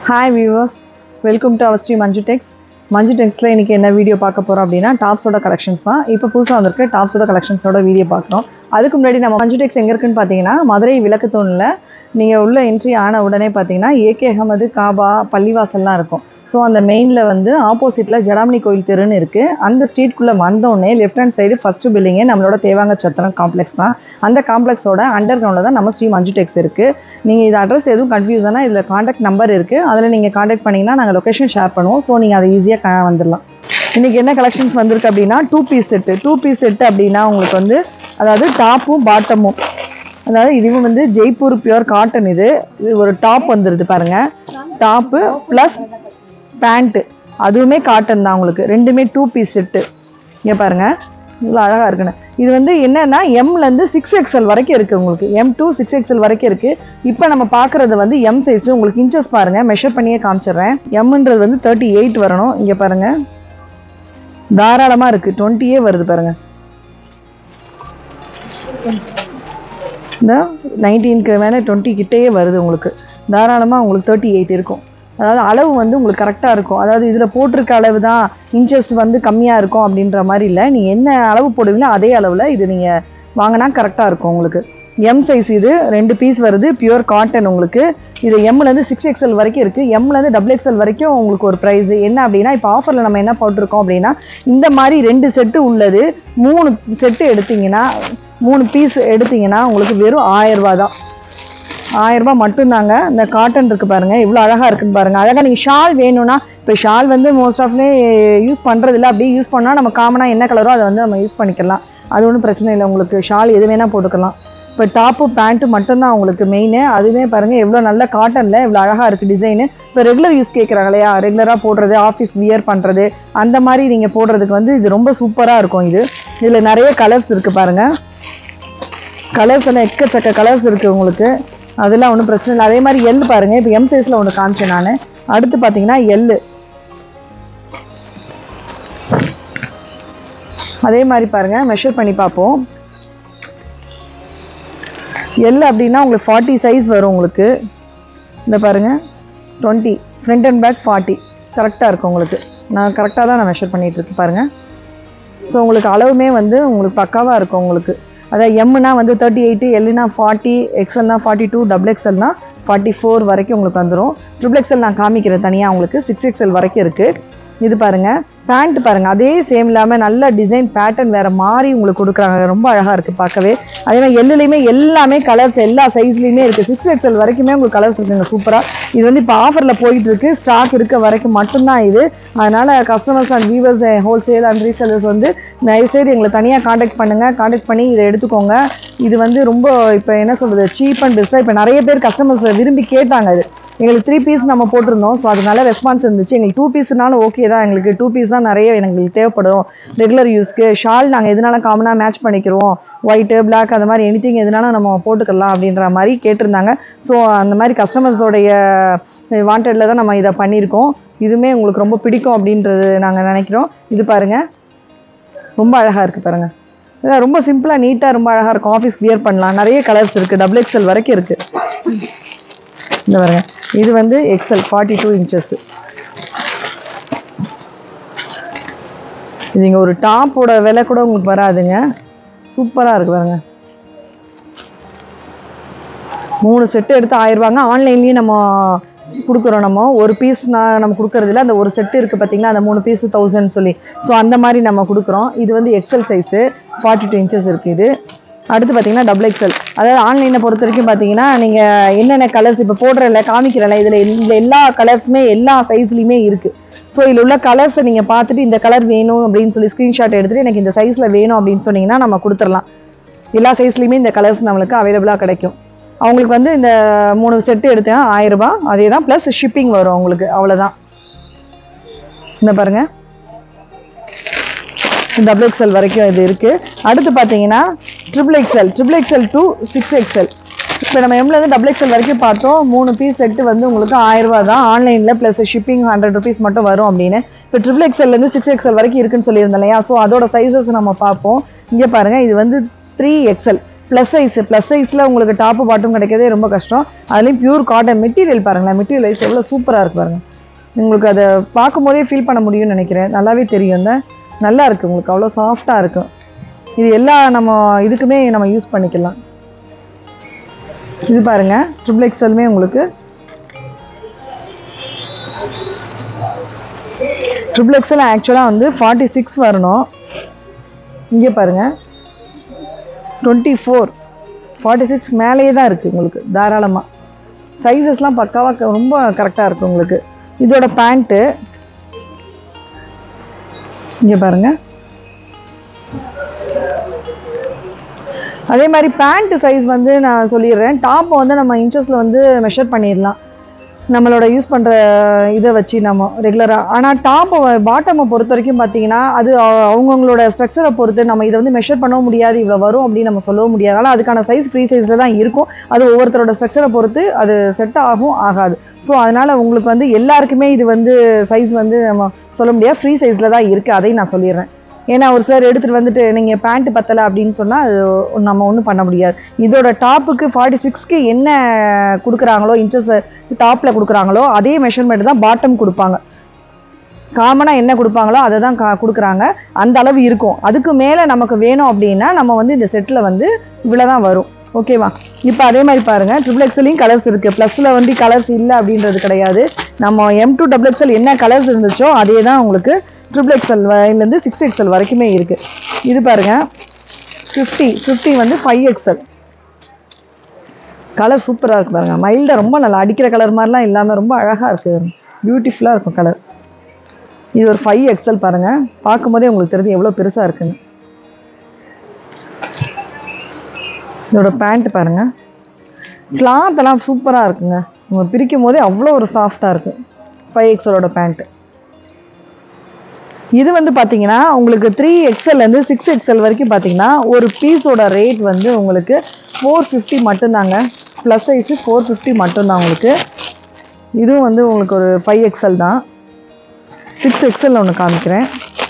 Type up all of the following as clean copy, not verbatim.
Hi viewers, welcome to our Sri Manju Tex. Manju Texல இன்னைக்கு என்ன video பார்க்க போறோம் அப்படினா டாப்ஸோட கலெக்ஷன்ஸ் தான். இப்போ புதுசா வந்திருக்க டாப்ஸோட கலெக்ஷன்ஸோட வீடியோ பார்க்கறோம். அதுக்கு முன்னாடி நம்ம Manju Tex எங்க இருக்குன்னு பாத்தீங்கன்னா மதுரை விளக்குத்தூண்ல நீங்க உள்ள என்ட்ரி ஆன உடனே பாத்தீங்கன்னா ஏகே அகமது காபா பள்ளிவாசல்லாம் இருக்கும். ஸோ அந்த மெயினில் வந்து ஆப்போசிட்டில் ஜடாமணி கோயில் தெருன்னு இருக்குது. அந்த ஸ்ட்ரீட்குள்ளே வந்தோடனே லெஃப்ட் ஹேண்ட் சைடு ஃபஸ்ட்டு பில்டிங்கே நம்மளோட தேவாங்க சத்திரம் காம்ப்ளெக்ஸ் தான். அந்த காம்ப்ளெக்ஸோட அண்டர் கிரவுண்டில் தான் நம்ம ஸ்ரீ மஞ்சு டெக்ஸ் இருக்குது. நீங்கள் இது அட்ரஸ் எதுவும் கன்ஃபியூஸானா இதில் காண்டாக்ட் நம்பர் இருக்குது, அதில் நீங்கள் காண்டாக்ட் பண்ணிங்கன்னா நாங்கள் லொக்கேஷன் ஷேர் பண்ணுவோம். ஸோ நீங்கள் அதை ஈஸியாக வந்துடலாம். இன்றைக்கி என்ன கலெக்ஷன்ஸ் வந்திருக்கு அப்படின்னா டூ பீஸ் செட்டு அப்படின்னா உங்களுக்கு வந்து அதாவது டாப்பும் பாட்டமும், அதாவது இதுவும் வந்து ஜெய்ப்பூர் பியூர் காட்டன். இது ஒரு டாப் வந்துடுது பாருங்கள், டாப்பு ப்ளஸ் பேண்ட்டு, அதுவுமே காட்டன் தான் உங்களுக்கு. ரெண்டுமே டூ பீஸ் செட்டு. இங்கே பாருங்கள் இவ்வளோ அழகாக இருக்குன்னு. இது வந்து என்னென்னா எம்லேருந்து 6XL வரைக்கும் இருக்குது உங்களுக்கு. M to 6XL வரைக்கும் இருக்குது. இப்போ நம்ம பார்க்குறது வந்து எம் சைஸு. உங்களுக்கு இன்ச்சஸ் பாருங்கள், மெஷர் பண்ணியே காமிச்சிடுறேன். எம்ன்றது வந்து 38 வரணும். இங்கே பாருங்கள் தாராளமாக இருக்குது, 20 வருது பாருங்கள். இந்த 19க்கு மேலே 20 கிட்டேயே வருது உங்களுக்கு. தாராளமாக உங்களுக்கு 38 இருக்கும். அதாவது அளவு வந்து உங்களுக்கு கரெக்டாக இருக்கும். அதாவது இதில் போட்டிருக்க அளவு தான் இன்ச்சஸ் வந்து கம்மியாக இருக்கும் அப்படின்ற மாதிரி இல்லை. நீங்கள் என்ன அளவு போடுவீங்களோ அதே அளவில் இது நீங்கள் வாங்கினா கரெக்டாக இருக்கும் உங்களுக்கு. எம் சைஸ் இது 2 பீஸ் வருது, பியூர் காட்டன் உங்களுக்கு. இது எம்லேருந்து 6XL வரைக்கும் இருக்குது. எம்லேருந்து XXL வரைக்கும் உங்களுக்கு ஒரு ப்ரைஸு என்ன அப்படின்னா, இப்போ ஆஃபரில் நம்ம என்ன போட்டிருக்கோம் அப்படின்னா இந்த மாதிரி 2 செட்டு உள்ளது 3 செட்டு எடுத்திங்கன்னா 3 பீஸ் எடுத்திங்கன்னா உங்களுக்கு வெறும் 1000 ரூபா தான். 1000 ரூபா மட்டும்தாங்க. இந்த காட்டன் இருக்குது பாருங்கள், இவ்வளோ அழகாக இருக்குன்னு பாருங்கள். அழகாக நீங்கள் ஷால் வேணும்னா, இப்போ ஷால் வந்து மோஸ்ட் ஆஃப்லே யூஸ் பண்ணுறதில்ல. அப்படியே யூஸ் பண்ணால் நம்ம காமனாக என்ன கலரோ அதை வந்து நம்ம யூஸ் பண்ணிக்கலாம். அது ஒன்றும் பிரச்சனை இல்லை. உங்களுக்கு ஷால் எது வேணால் போட்டுக்கலாம். இப்போ டாப்பு பேண்ட்டு மட்டும்தான் உங்களுக்கு மெயினு. அதுவே பாருங்கள் எவ்வளோ நல்ல காட்டனில் இவ்வளோ அழகாக இருக்குது டிசைனு. இப்போ ரெகுலர் யூஸ் கேட்குறாங்க இல்லையா, ரெகுலராக போடுறது, ஆஃபீஸ் வியர் பண்ணுறது, அந்த மாதிரி நீங்கள் போடுறதுக்கு வந்து இது ரொம்ப சூப்பராக இருக்கும். இதில் நிறைய கலர்ஸ் இருக்குது பாருங்கள். கலர்ஸ் எல்லாம் எக்கச்சக்க கலர்ஸ் இருக்குது உங்களுக்கு. அதெல்லாம் ஒன்றும் பிரச்சனை இல்லை. அதே மாதிரி எல் பாருங்கள், இப்போ எம் சைஸில் ஒன்று காமிச்சேன் நான். அடுத்து பார்த்தீங்கன்னா எல், அதே மாதிரி பாருங்கள் மெஷர் பண்ணி பார்ப்போம். எல் அப்படின்னா உங்களுக்கு 40 சைஸ் வரும் உங்களுக்கு. இந்த பாருங்கள் 20 ஃப்ரண்ட் அண்ட் பேக் 40 கரெக்டாக இருக்கும் உங்களுக்கு. நான் கரெக்டாக தான் நான் மெஷர் பண்ணிகிட்ருக்கேன் பாருங்கள். ஸோ உங்களுக்கு அளவுமே வந்து உங்களுக்கு பக்காவாக இருக்கும் உங்களுக்கு. அதாவது எம்னா வந்து 38, எல்னா 40, எக்ஸ்எல்னா 42, XXLனா 44 வரைக்கும் உங்களுக்கு வந்துடும். XXL நான் காமிக்கிறேன் தனியாக உங்களுக்கு. 6XL வரைக்கும் இருக்குது. இது பாருங்கள் பேண்ட் பாருங்கள், அதே சேம் இல்லாமல் நல்ல டிசைன் பேட்டர்ன் வேறு மாதிரி உங்களுக்கு கொடுக்குறாங்க. ரொம்ப அழகாக இருக்குது பார்க்கவே. அதே மாதிரி எல்லுலேயுமே எல்லாமே கலர்ஸ் எல்லா சைஸ்லேயுமே இருக்குது. 6XL வரைக்குமே உங்களுக்கு கலர்ஸ் இருக்குங்க சூப்பராக. இது வந்து இப்போ ஆஃபரில் போயிட்டுருக்கு. ஸ்டாக் இருக்க வரைக்கும் மட்டும்தான் இது. அதனால் customers and viewers, wholesale and resellers வந்து தயவுசெய்து எங்களை தனியாக காண்டாக்ட் பண்ணுங்கள். காண்டாக்ட் பண்ணி இதை எடுத்துக்கோங்க. இது வந்து ரொம்ப இப்போ என்ன சொல்கிறது, சீப் அண்ட் பெஸ்ட்டாக. இப்போ நிறைய பேர் கஸ்டமர்ஸ் விரும்பி கேட்டாங்க. இது எங்களுக்கு 3 பீஸ் நம்ம போட்டிருந்தோம். ஸோ அது நல்ல ரெஸ்பான்ஸ் இருந்துச்சு. எங்களுக்கு 2 பீஸ்னாலும் ஓகே தான். எங்களுக்கு 2 பீஸ் தான் நிறைய எங்களுக்கு தேவைப்படும் ரெகுலர் யூஸ்க்கு. ஷால் நாங்கள் எதுனாலும் காமனாக மேட்ச் பண்ணிக்கிறோம். ஒயிட்டு பிளாக் அந்த மாதிரி எனிதிங் எதுனாலும் நம்ம போட்டுக்கலாம் அப்படின்ற மாதிரி கேட்டிருந்தாங்க. ஸோ அந்த மாதிரி கஸ்டமர்ஸோடைய வாண்டடில் தான் நம்ம இதை பண்ணியிருக்கோம். இதுவுமே உங்களுக்கு ரொம்ப பிடிக்கும் அப்படின்றது நாங்கள் நினைக்கிறோம். இது பாருங்கள் ரொம்ப அழகாக இருக்குது பாருங்கள். இதெல்லாம் ரொம்ப சிம்பிளாக நீட்டாக ரொம்ப அழகாக இருக்கும். ஆஃபீஸ் வியர் பண்ணலாம். நிறைய கலர்ஸ் இருக்குது, XXL வரைக்கும் இருக்குது. இந்த பாருங்க, இது வந்து XL 42 இன்ச்சஸ். இது ஒரு டாப்போட விலை கூட உங்களுக்கு வராதுங்க. சூப்பராக இருக்குது பாருங்க. 3 செட்டு எடுத்து 1000 ரூபாங்க. ஆன்லைன்லேயும் நம்ம கொடுக்குறோம். நம்ம ஒரு பீஸ் நம்ம கொடுக்கறதில்ல. அந்த ஒரு செட்டு இருக்குது பார்த்தீங்கன்னா, அந்த 3 பீஸ் 1000 சொல்லி. ஸோ அந்த மாதிரி நம்ம கொடுக்குறோம். இது வந்து XL சைஸு 42 இன்ச்சஸ் இருக்குது. இது அடுத்து பார்த்தீங்கன்னா XXL. அதாவது ஆன்லைனை பொறுத்த வரைக்கும் பார்த்தீங்கன்னா நீங்கள் என்னென்ன கலர்ஸ் இப்போ போடுறதில்ல காமிக்கிறல, இதில் எல்லா கலர்ஸுமே எல்லா சைஸ்லையுமே இருக்குது. ஸோ இதில் உள்ள கலர்ஸை நீங்கள் பார்த்துட்டு இந்த கலர் வேணும் அப்படின்னு சொல்லி ஸ்க்ரீன்ஷாட் எடுத்துகிட்டு எனக்கு இந்த சைஸில் வேணும் அப்படின்னு சொன்னீங்கன்னா நம்ம கொடுத்துடலாம். எல்லா சைஸ்லையுமே இந்த கலர்ஸ் நம்மளுக்கு அவைலபிளாக கிடைக்கும். அவங்களுக்கு வந்து இந்த 3 செட்டு எடுத்தேன் 1000 ரூபா. அதே தான் ப்ளஸ் ஷிப்பிங் வரும் உங்களுக்கு, அவ்வளோதான். இந்த பாருங்கள் XXL வரைக்கும் இது இருக்குது. அடுத்து பார்த்தீங்கன்னா XXL to 6XL. இப்போ நம்ம எம்லேருந்து XXL வரைக்கும் பார்த்தோம். 3 பீஸ் செட்டு வந்து உங்களுக்கு 1000 ரூபா தான். ஆன்லைனில் ப்ளஸ் ஷிப்பிங் 100 ருபீஸ் மட்டும் வரும் அப்படின்னு. இப்போ XXLலேருந்து 6XL வரைக்கும் இருக்குன்னு சொல்லியிருந்தோம் இல்லையா. ஸோ அதோட சைஸஸ் நம்ம பார்ப்போம். இங்கே பாருங்கள், இது வந்து 3XL. ப்ளஸ் சைஸில் உங்களுக்கு டாப்பு பாட்டும் கிடைக்கிறதே ரொம்ப கஷ்டம். அதுலேயும் பியூர் காட்டன் மெட்டீரியல் பாருங்களேன், மெட்டீரியல் வைஸ் எவ்வளோ சூப்பராக இருக்குது பாருங்கள். உங்களுக்கு அதை பார்க்கும் போதே ஃபீல் பண்ண முடியும்னு நினைக்கிறேன். நல்லாவே தெரியும். நல்லா இருக்குது உங்களுக்கு, அவ்வளோ சாஃப்டாக இருக்கும். இது எல்லா நம்ம இதுக்குமே நம்ம யூஸ் பண்ணிக்கலாம். இது பாருங்கள், ட்ரிபிள் எக்ஸ்எல்மே உங்களுக்கு ட்ரிபிள் எக்ஸ்எல் ஆக்சுவலாக வந்து 46 வரணும். இங்கே பாருங்கள் 24, 46 மேலேயே தான் இருக்குது உங்களுக்கு தாராளமாக. சைஸஸ்லாம் பக்காவாக ரொம்ப கரெக்டாக இருக்குது உங்களுக்கு. இதோட பேண்ட்டு இங்கே பாருங்கள். அதே மாதிரி பேண்ட் சைஸ் வந்து நான் சொல்லிடுறேன். டாப்பை வந்து நம்ம இன்ச்சஸில் வந்து மெஷர் பண்ணிடலாம் நம்மளோட யூஸ் பண்ணுற இதை வச்சு நம்ம ரெகுலராக. ஆனால் டாப்பை பாட்டமை பொறுத்த வரைக்கும் பார்த்தீங்கன்னா அது அவங்கவுங்களோட ஸ்ட்ரக்சரை பொறுத்து நம்ம இதை வந்து மெஷர் பண்ணவும் முடியாது, இவ்வளோ வரும் அப்படின்னு நம்ம சொல்லவும் முடியாது. ஆனால் அதுக்கான சைஸ் ஃப்ரீ சைஸில் தான் இருக்கும். அது ஒவ்வொருத்தரோட ஸ்ட்ரக்சரை பொறுத்து அது செட் ஆகும் ஆகாது. ஸோ அதனால் உங்களுக்கு வந்து எல்லாருக்குமே இது வந்து சைஸ் வந்து நம்ம சொல்ல முடியாது, ஃப்ரீ சைஸில் தான் இருக்குது. அதையும் நான் சொல்லிடுறேன். ஏன்னா ஒரு சிலர் எடுத்துகிட்டு வந்துட்டு நீங்கள் பேண்ட்டு பத்தலை அப்படின்னு சொன்னால் அது நம்ம ஒன்றும் பண்ண முடியாது. இதோட டாப்புக்கு 46க்கு என்ன கொடுக்குறாங்களோ, இன்ச்சஸ் டாப்பில் கொடுக்குறாங்களோ அதே மெஷர்மெண்ட் தான் பாட்டம் கொடுப்பாங்க. காமனாக என்ன கொடுப்பாங்களோ அதை தான் கொடுக்குறாங்க. அந்த அளவு இருக்கும். அதுக்கு மேலே நமக்கு வேணும் அப்படின்னா நம்ம வந்து இந்த செட்டில் வந்து இவ்வளோ தான் வரும். ஓகேவா? இப்போ அதே மாதிரி பாருங்கள், ட்ரிபிள் எக்ஸ்எல்லையும் கலர்ஸ் இருக்குது. ப்ளஸில் வந்து கலர்ஸ் இல்லை அப்படின்றது கிடையாது. நம்ம M2 டபுள் எக்ஸ்எல் என்ன கலர்ஸ் இருந்துச்சோ அதே தான் உங்களுக்கு ட்ரிபிள் எக்ஸ்எல்லேருந்து 6XL வரைக்குமே இருக்குது. இது பாருங்கள் 50 வந்து 5XL. கலர் சூப்பராக இருக்குது பாருங்கள். மைல்டாக ரொம்ப நல்லா அடிக்கிற கலர் மாதிரிலாம் இல்லாமல் ரொம்ப அழகாக இருக்குது, பியூட்டிஃபுல்லாக இருக்கும் கலர். இது ஒரு 5XL பாருங்கள். பார்க்கும்போதே உங்களுக்கு தெரிஞ்சு எவ்வளோ பெருசாக இருக்குன்னு. இதோட பேண்ட்டு பாருங்கள், கிளாத்தெல்லாம் சூப்பராக இருக்குங்க. நம்ம பிரிக்கும் போதே அவ்வளோ ஒரு சாஃப்டாக இருக்குது 5XLோட பேண்ட்டு. இது வந்து பார்த்தீங்கன்னா உங்களுக்கு 3XLலேருந்து 6XL வரைக்கும் பார்த்தீங்கன்னா ஒரு பீஸோட ரேட் வந்து உங்களுக்கு 450 மட்டும்தாங்க. ப்ளஸ் சைஸு 450 மட்டும்தான் உங்களுக்கு. இதுவும் வந்து உங்களுக்கு ஒரு 5XL தான். 6XL ஒன்று காமிக்கிறேன்.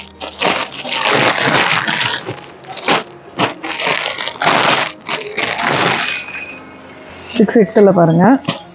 XL பாருங்கள்,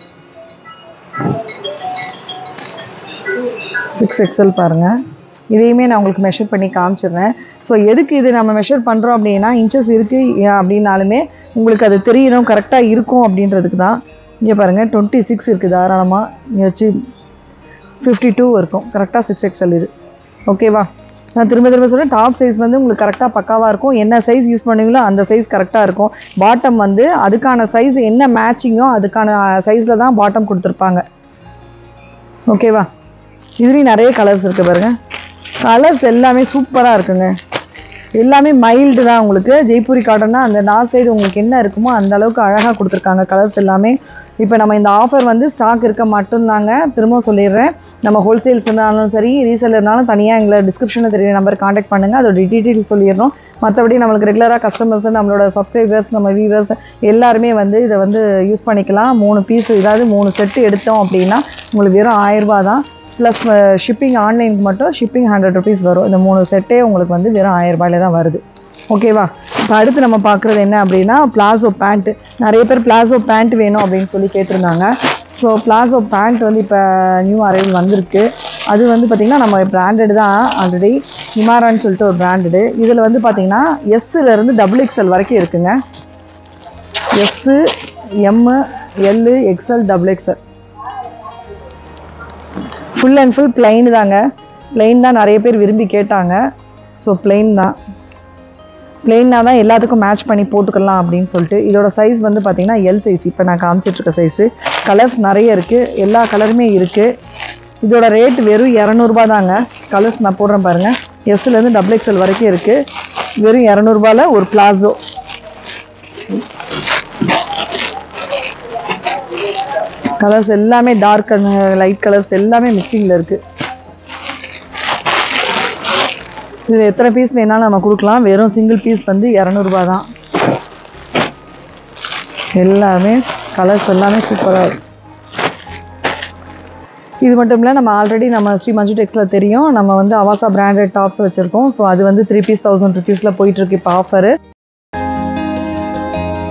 6XL பாருங்கள். இதையுமே நான் உங்களுக்கு மெஷர் பண்ணி காமிச்சிடுறேன். ஸோ எதுக்கு இது நம்ம மெஷர் பண்ணுறோம் அப்படின்னா இன்ச்சஸ் இருக்குது அப்படின்னாலுமே உங்களுக்கு அது தெரியணும் கரெக்டாக இருக்கும் அப்படின்றதுக்கு தான். இங்கே பாருங்கள் 26 இருக்குது தாராளமாக. இங்கே வச்சு 52 இருக்கும் கரெக்டாக 6XL இது. ஓகேவா? நான் திரும்ப சொல்கிறேன், டாப் சைஸ் வந்து உங்களுக்கு கரெக்டாக பக்காவாக இருக்கும். என்ன சைஸ் யூஸ் பண்ணுவீங்களோ அந்த சைஸ் கரெக்டாக இருக்கும். பாட்டம் வந்து அதுக்கான சைஸ் என்ன மேட்சிங்கோ அதுக்கான சைஸில் தான் பாட்டம் கொடுத்துருப்பாங்க. ஓகேவா? இதுலேயும் நிறைய கலர்ஸ் இருக்குது பாருங்கள். கலர்ஸ் எல்லாமே சூப்பராக இருக்குங்க. எல்லாமே மைல்டு தான் உங்களுக்கு. ஜெய்ப்பூரி காட்டன்னா அந்த நார்த் சைடு உங்களுக்கு என்ன இருக்குமோ அந்த அளவுக்கு அழகாக கொடுத்துருக்காங்க கலர்ஸ் எல்லாமே. இப்போ நம்ம இந்த ஆஃபர் வந்து ஸ்டாக் இருக்க மட்டும்தாங்க. திரும்பவும் சொல்லிடுறேன், நம்ம ஹோல்சேல்ஸ் இருந்தாலும் சரி ரீசேலர்னாலும் தனியாக எங்களை டிஸ்கிரிப்ஷனில் தெரிய நம்பர் காண்டாக்ட் பண்ணுங்கள். அதோட டீட்டெயில்ஸ் சொல்லிடுறோம். மற்றபடி நம்மளுக்கு ரெகுலராக கஸ்டமர்ஸ், நம்மளோட சப்ஸ்கிரைபர்ஸ், நம்ம வியூவர்ஸ் எல்லாருமே வந்து இதை வந்து யூஸ் பண்ணிக்கலாம். 3 பீஸ் ஏதாவது 3 செட்டு எடுத்தோம் அப்படின்னா உங்களுக்கு வெறும் 1000 ரூபா தான். ப்ளஸ் ஷிப்பிங் ஆன்லைனுக்கு மட்டும் ஷிப்பிங் 100 ருபீஸ் வரும். இந்த 3 செட்டே உங்களுக்கு வந்து வெறும் 1000 ரூபாயில தான் வருது. ஓகேவா? இப்போ அடுத்து நம்ம பார்க்குறது என்ன அப்படின்னா பிளாசோ பேண்ட்டு. நிறைய பேர் பிளாசோ பேண்ட் வேணும் அப்படின்னு சொல்லி கேட்டிருந்தாங்க. ஸோ பிளாசோ பேண்ட் வந்து இப்போ நியூ அரைவல் வந்திருக்கு. அது வந்து பார்த்திங்கன்னா நம்ம பிராண்டட் தான் ஆல்ரெடி. ஹிமாரான்னு சொல்லிட்டு ஒரு பிராண்டடு. இதில் வந்து பார்த்திங்கன்னா எஸ்லேருந்து XXL வரைக்கும் இருக்குங்க. S, M, L, XL, XXL. Full and full plain தாங்க. பிளைன் தான் நிறைய பேர் விரும்பி கேட்டாங்க. ஸோ பிளைன் தான், பிளெயினாக தான் எல்லாத்துக்கும் மேட்ச் பண்ணி போட்டுக்கலாம் அப்படின்னு சொல்லிட்டு. இதோட சைஸ் வந்து பார்த்திங்கன்னா எல் சைஸ். இப்போ நான் காமிச்சிட்ருக்க சைஸு. கலர்ஸ் நிறைய இருக்குது, எல்லா கலருமே இருக்குது. இதோட ரேட் வெறும் 200 ரூபா தாங்க. கலர்ஸ் நான் போடுறேன் பாருங்கள். எஸ்லேருந்து XXL வரைக்கும் இருக்குது. வெறும் 200 ரூபாயில் ஒரு பிளாசோ. கலர்ஸ் எல்லாமே டார்க் அண்ட் லைட் கலர்ஸ் எல்லாமே மிக்சிங்கில் இருக்குது. இதில் எத்தனை பீஸ் வேணாலும் நம்ம கொடுக்கலாம். வெறும் சிங்கிள் பீஸ் வந்து 200 ரூபா தான். எல்லாமே கலர்ஸ் எல்லாமே சூப்பராக இருக்கும். இது மட்டும் இல்லை, நம்ம ஆல்ரெடி நம்ம ஸ்ரீ மஞ்சு டெக்ஸில் தெரியும், நம்ம வந்து அவாசா பிராண்டட் டாப்ஸ் வச்சுருக்கோம். ஸோ அது வந்து 3 பீஸ் 1000 ருபீஸில் போயிட்டுருக்கு இப்போ ஆஃபரு.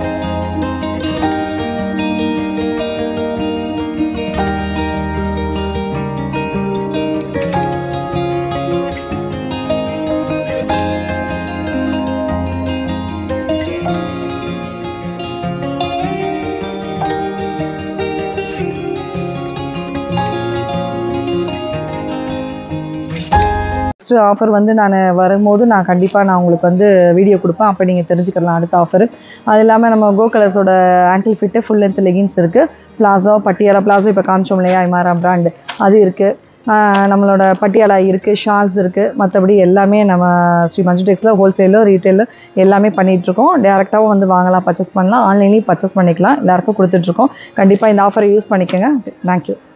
நெக்ஸ்ட் ஆஃபர் வந்து நான் வரும்போது நான் கண்டிப்பாக நான் உங்களுக்கு வந்து வீடியோ கொடுப்பேன். அப்போ நீங்கள் தெரிஞ்சுக்கலாம் அடுத்த ஆஃபர். அது இல்லாமல் நம்ம கோ கலர்ஸோட ankle fit full length leggings இருக்குது. பிளாசோ பட்டியாலா பிளாசோ இப்போ காமிச்சோம் இல்லையா இமாரா பிராண்டு அது இருக்குது. நம்மளோட பட்டியாலா இருக்குது, ஷால்ஸ் இருக்குது. மற்றபடி எல்லாமே நம்ம ஸ்ரீ மஞ்சு டெக்ஸில் ஹோல்சேலோ ரீட்டெயிலோ எல்லாமே பண்ணிகிட்ருக்கோம். டேரெக்டாகவும் வந்து வாங்கலாம், பர்ச்சேஸ் பண்ணலாம், ஆன்லைன்லேயும் பர்ச்சேஸ் பண்ணிக்கலாம். எல்லாருக்கும் கொடுத்துட்ருக்கோம். கண்டிப்பாக இந்த ஆஃபரை யூஸ் பண்ணிக்கோங்க. தேங்க்யூ.